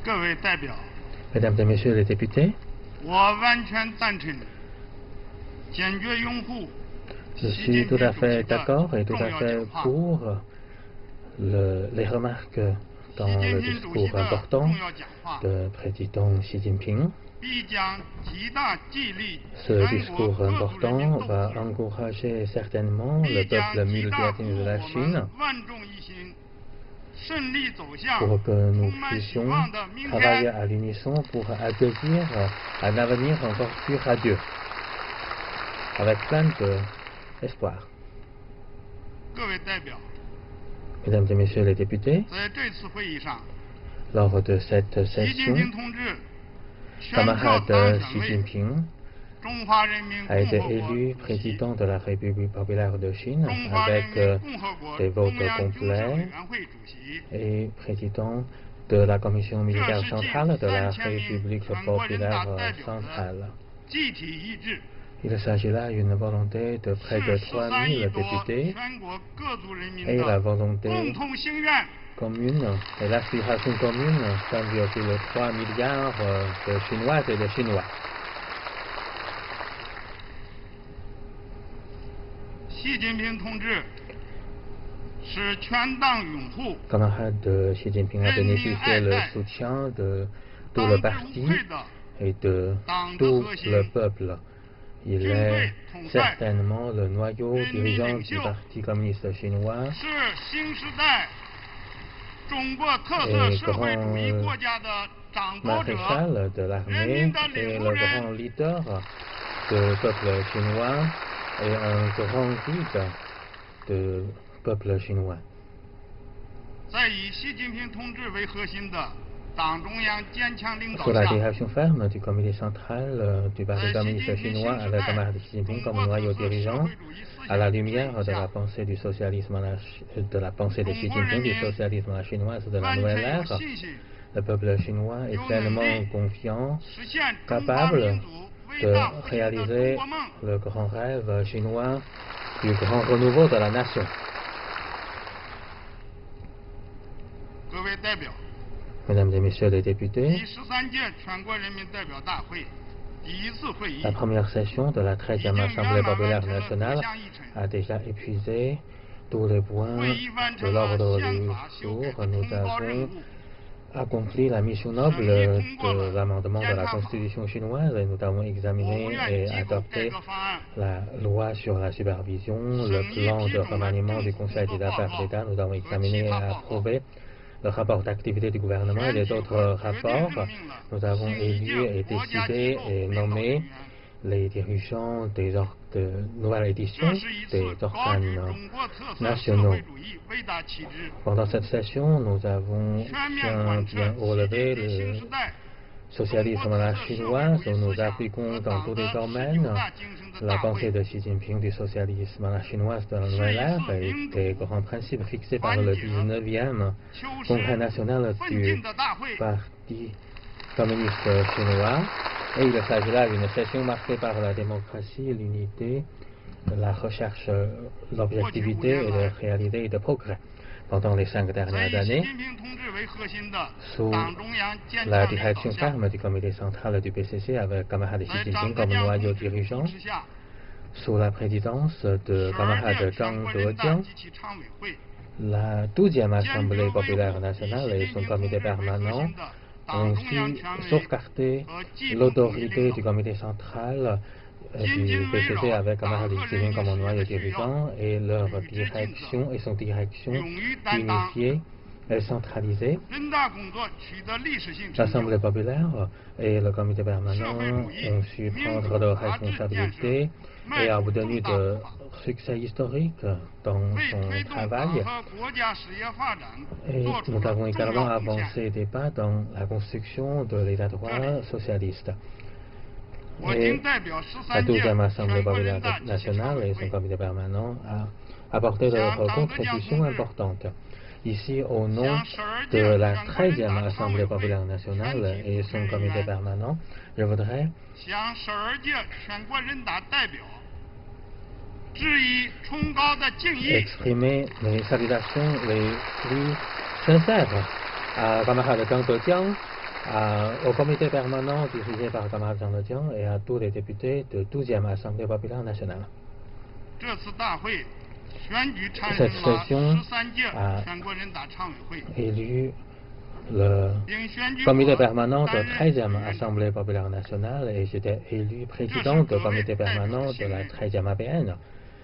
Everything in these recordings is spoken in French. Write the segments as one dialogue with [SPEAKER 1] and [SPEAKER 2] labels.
[SPEAKER 1] Mesdames et Messieurs les députés, je suis tout à fait d'accord et tout à fait pour les remarques dans le discours important du président Xi Jinping. Ce discours important va encourager certainement le peuple multiethnique de la Chine pour que nous puissions travailler à l'unisson pour accueillir un avenir encore plus radieux, avec plein d'espoir. Mesdames et Messieurs les députés, lors de cette session, camarade Xi Jinping a été élu président de la République populaire de Chine avec des votes complets et président de la Commission militaire centrale de la République populaire centrale. Il s'agit là d'une volonté de près de 3000 députés et la volonté commune et l'aspiration commune d'1,3 milliard de Chinoises et de Chinois. Camarade Xi Jinping a bénéficié le soutien de tout le parti et de tout le peuple. Il est certainement le noyau dirigeant du Parti communiste chinois et grand maréchal de l'armée et le grand leader du peuple chinois et un grand guide du peuple chinois. Sous la direction ferme du comité central du Parti communiste chinois avec camarade Xi Jinping comme noyau dirigeant, à la lumière de la pensée du socialisme, de la pensée de Xi Jinping du socialisme à la chinoise de la nouvelle ère, le peuple chinois est pleinement confiant, capable de réaliser le grand rêve chinois du grand renouveau de la nation. Mesdames et Messieurs les députés, la première session de la 13e Assemblée populaire nationale a déjà épuisé tous les points de l'ordre du jour. Nous avons accompli la mission noble de l'amendement de la Constitution chinoise et nous avons examiné et adopté la loi sur la supervision, le plan de remaniement du Conseil des affaires d'État. Nous avons examiné et approuvé le rapport d'activité du gouvernement et les autres rapports. Nous avons élu et décidé et nommé les dirigeants des nouvelles éditions des organes nationaux. Pendant cette session, nous avons bien relevé le socialisme à la chinoise, où nous appliquons dans tous les domaines la pensée de Xi Jinping du socialisme à la chinoise de la nouvelle ère et des grands principes fixés par le 19e Congrès national du Parti communiste chinois. Et il s'agit là d'une session marquée par la démocratie, l'unité, la recherche, l'objectivité et la réalité et le progrès. Pendant les 5 dernières années, sous la direction ferme du comité central du PCC avec camarade Xi Jinping comme noyau dirigeant, sous la présidence de camarade Zhang Dejiang, la 12e Assemblée populaire nationale et son comité permanent ont su sauvegarder l'autorité du comité central du PCC avec camarade Xi Jinping comme noyau dirigeant et leur direction et son direction unifiée et centralisée. L'Assemblée populaire et le comité permanent ont su prendre leurs responsabilités et ont obtenu de succès historiques dans son travail. Et nous avons également avancé des pas dans la construction de l'État droit socialiste. Et la 12e Assemblée populaire nationale et son comité permanent a apporté leur contribution importante. Ici, au nom de la 13e Assemblée populaire nationale et son comité permanent, je voudrais exprimer mes salutations les plus sincères à camarade Zhang Dejiang au comité permanent dirigé par le camarade Jean Ledian et à tous les députés de 12e Assemblée populaire nationale. Cette session a élu le comité permanent de 13e Assemblée populaire nationale et j'étais élu président du comité permanent de la 13e APN.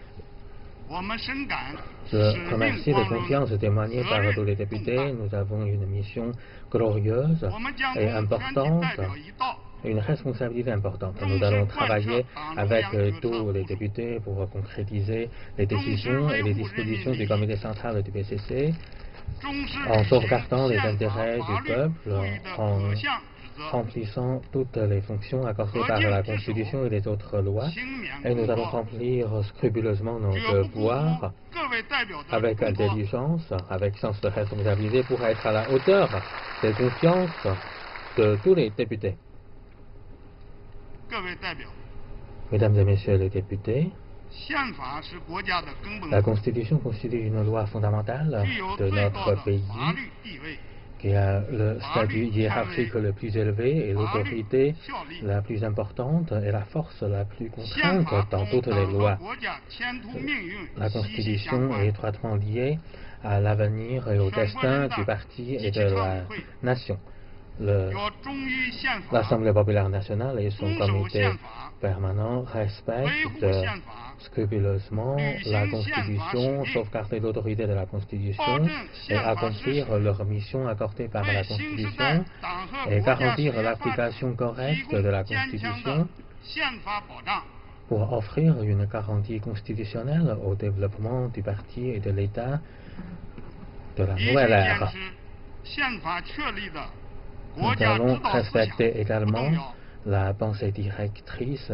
[SPEAKER 1] Je remercie la confiance témoignée par tous les députés. Nous avons une mission glorieuse et importante, une responsabilité importante. Nous allons travailler avec tous les députés pour concrétiser les décisions et les dispositions du comité central du PCC en sauvegardant les intérêts du peuple, en remplissant toutes les fonctions accordées par la Constitution et les autres lois, et nous allons remplir scrupuleusement nos devoirs avec intelligence, avec sens de responsabilité pour être à la hauteur des confiances de tous les députés. Mesdames et messieurs les députés, la Constitution constitue une loi fondamentale de notre pays qui a le statut hiérarchique le plus élevé et l'autorité la plus importante et la force la plus contrainte dans toutes les lois. La Constitution est étroitement liée à l'avenir et au destin du parti et de la nation. L'Assemblée populaire nationale et son comité permanent respectent scrupuleusement la Constitution, sauvegarder l'autorité de la Constitution et accomplir leur mission accordée par la Constitution et garantir l'application correcte de la Constitution pour offrir une garantie constitutionnelle au développement du parti et de l'État de la nouvelle ère. Nous allons respecter également la pensée directrice,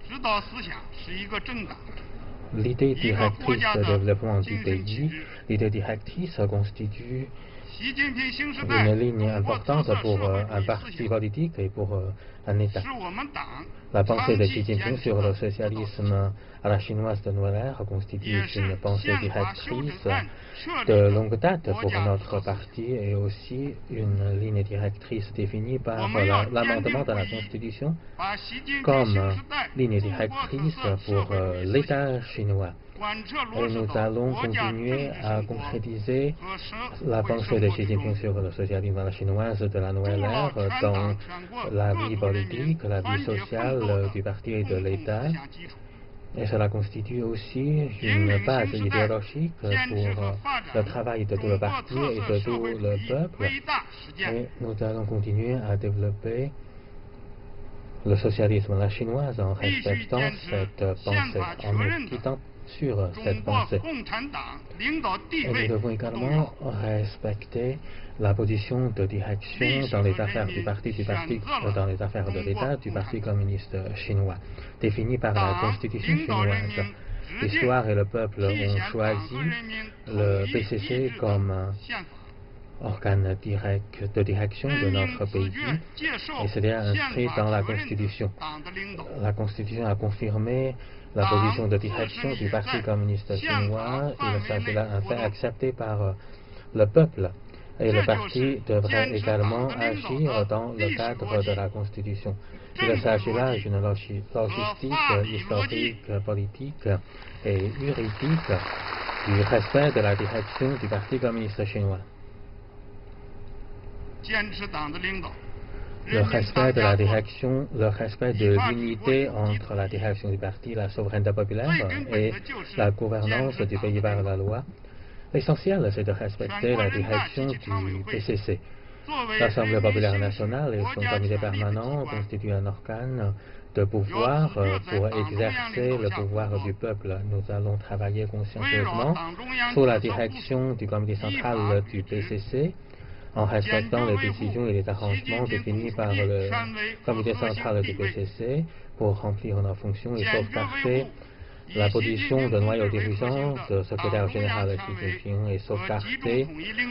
[SPEAKER 1] l'idée directrice de développement du pays. L'idée directrice constitue une ligne importante pour un parti politique et pour un État. La pensée de Xi Jinping sur le socialisme à la chinoise de nouvelle ère constitue une pensée directrice de longue date pour notre parti et aussi une ligne directrice définie par l'amendement de la Constitution comme ligne directrice pour l'État chinois. Et nous allons continuer à concrétiser la pensée de Xi Jinping sur le socialisme à la chinoise de la nouvelle ère dans la vie politique, la vie sociale du parti et de l'État. Et cela constitue aussi une base idéologique pour le travail de tout le parti et de tout le peuple. Et nous allons continuer à développer le socialisme à la chinoise en respectant cette pensée, en méditant sur cette pensée. Et nous devons également respecter la position de direction dans les affaires du parti dans les affaires de l'État du Parti communiste chinois, définie par la Constitution chinoise. L'histoire et le peuple ont choisi le PCC comme organe direct de direction de notre pays et c'est inscrit dans la Constitution. La Constitution a confirmé la position de direction du Parti communiste chinois. Il s'agit d'un fait accepté par le peuple et le parti devrait également agir dans le cadre de la Constitution. Il s'agit là d'une logistique historique, politique et juridique du respect de la direction du Parti communiste chinois. Le respect de la direction, le respect de l'unité entre la direction du parti, la souveraineté populaire et la gouvernance du pays par la loi. L'essentiel, c'est de respecter la direction du PCC. L'Assemblée populaire nationale et son comité permanent constituent un organe de pouvoir pour exercer le pouvoir du peuple. Nous allons travailler consciencieusement sous la direction du comité central du PCC en respectant les décisions et les arrangements définis par le comité central du PCC pour remplir nos fonctions et sauvegarder la position de noyau dirigeant de secrétaire général Xi Jinping et sauvegarder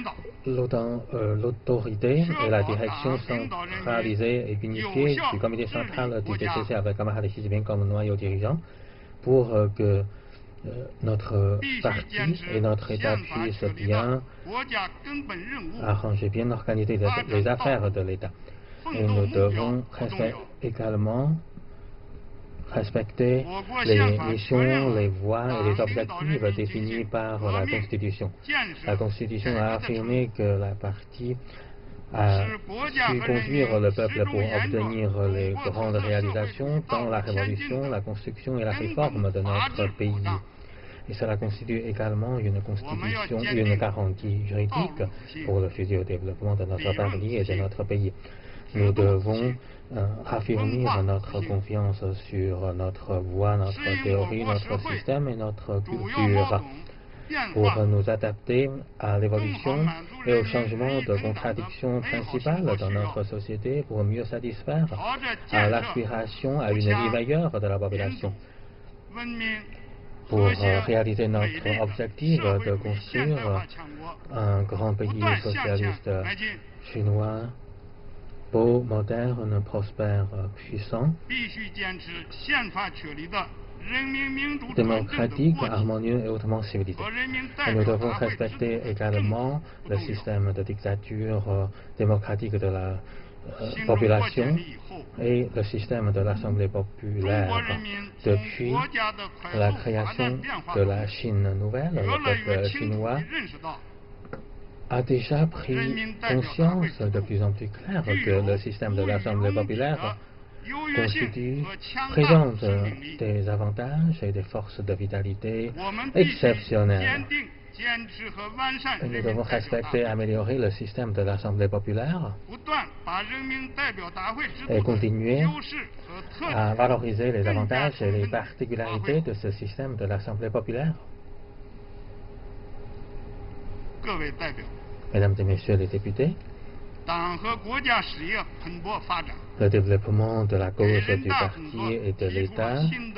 [SPEAKER 1] l'autorité et la direction centralisée et unifiée du comité central du PCC avec camarade Xi Jinping comme noyau dirigeant pour que notre parti et notre État puissent bien arranger, bien organiser les affaires de l'État. Et nous devons également respecter les missions, les voies et les objectifs définis par la Constitution. La Constitution a affirmé que la partie a su conduire le peuple pour obtenir les grandes réalisations dans la révolution, la construction et la réforme de notre pays. Et cela constitue également une constitution, une garantie juridique pour le futur développement de notre pays et de notre pays. Nous devons raffermir notre confiance sur notre voie, notre théorie, notre système et notre culture pour nous adapter à l'évolution et au changement de contradictions principales dans notre société pour mieux satisfaire à l'aspiration à une vie meilleure de la population. Pour réaliser notre objectif de construire un grand pays socialiste chinois, beau, moderne, prospère, puissant, démocratique, harmonieux et hautement civilisé. Et nous devons respecter également le système de dictature démocratique de la population et le système de l'Assemblée populaire. Depuis la création de la Chine nouvelle, le peuple chinois a déjà pris conscience de plus en plus clair que le système de l'Assemblée populaire présente des avantages et des forces de vitalité exceptionnelles. Et nous devons respecter et améliorer le système de l'Assemblée populaire et continuer à valoriser les avantages et les particularités de ce système de l'Assemblée populaire. Mesdames et Messieurs les députés, le développement de la cause du parti et de l'État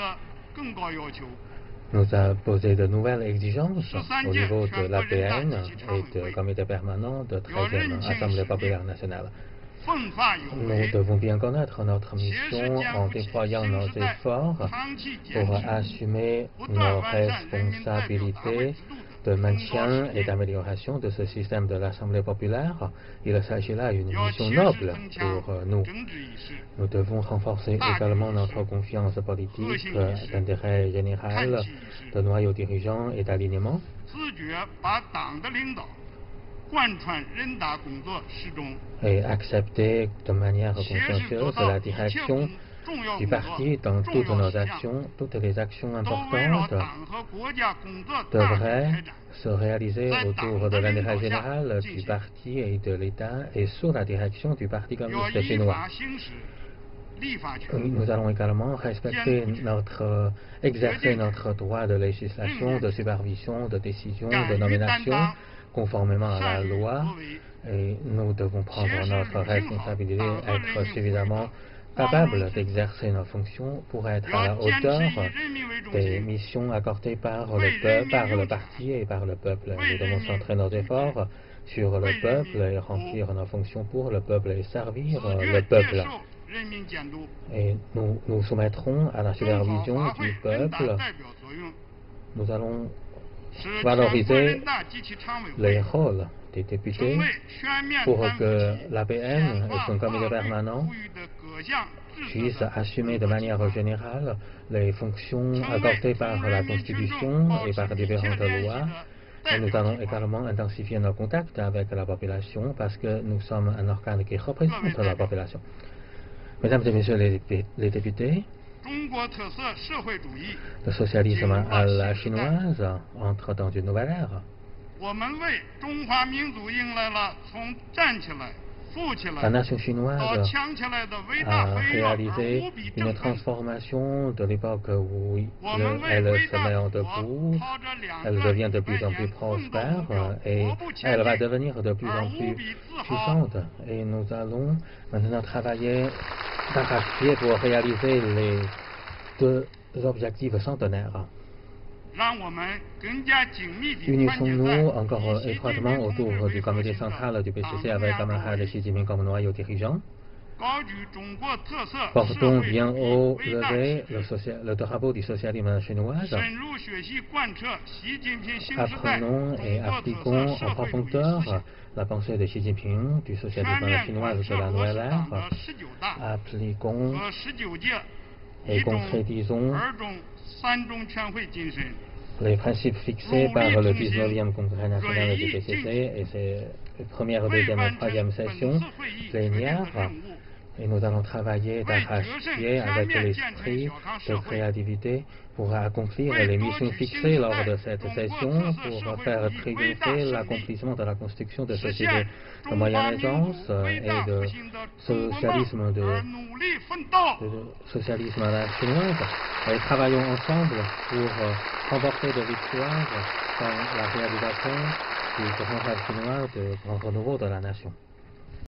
[SPEAKER 1] nous a posé de nouvelles exigences au niveau de l'APN et du Comité permanent de 13e Assemblée populaire nationale. Nous devons bien connaître notre mission en déployant nos efforts pour assumer nos responsabilités de maintien et d'amélioration de ce système de l'Assemblée populaire. Il s'agit là d'une mission noble pour nous. Nous devons renforcer également notre confiance politique d'intérêt général, de noyau dirigeant et d'alignement. Et accepter de manière consciencieuse la direction du parti dans toutes nos actions. Toutes les actions importantes devraient se réaliser autour de l'intérêt général du parti et de l'État et sous la direction du Parti communiste chinois. Nous allons également exercer notre droit de législation, de supervision, de décision, de nomination, conformément à la loi. Et nous devons prendre notre responsabilité, être suffisamment capables d'exercer nos fonctions pour être à la hauteur des missions accordées par le parti et par le peuple. Nous devons centrer nos efforts sur le peuple et remplir nos fonctions pour le peuple et servir le peuple. Et nous nous soumettrons à la supervision du peuple. Nous allons valoriser les rôles des députés pour que l'APN et son comité permanent puissent assumer de manière générale les fonctions accordées par la Constitution et par différentes lois. Et nous allons également intensifier nos contacts avec la population parce que nous sommes un organe qui représente la population. Mesdames et Messieurs les députés, le socialisme à la chinoise entre dans une nouvelle ère. La nation chinoise a réalisé une transformation de l'époque où elle se met en debout, elle devient de plus en plus prospère et elle va devenir de plus en plus puissante. Et nous allons maintenant travailler d'arrache-pied pour réaliser les deux objectifs centenaires. Unissons-nous encore étroitement autour du comité central du PCC avec camarade Xi Jinping comme noyau dirigeant. Portons bien haut le drapeau du socialisme chinois. Apprenons et appliquons en profondeur la pensée de Xi Jinping du socialisme chinois de la nouvelle ère. Appliquons et concrétisons les principes fixés par le 19e Congrès national du PCC et ses premières, deuxième et troisième sessions plénières. Et nous allons travailler d'arrache-pied avec l'esprit de créativité pour accomplir les missions fixées lors de cette session, pour faire triompher l'accomplissement de la construction de sociétés de moyenne aisance et de socialisme à la chinoise. Et travaillons ensemble pour remporter des victoires dans la réalisation du grand rêve chinois de grand renouveau de la nation.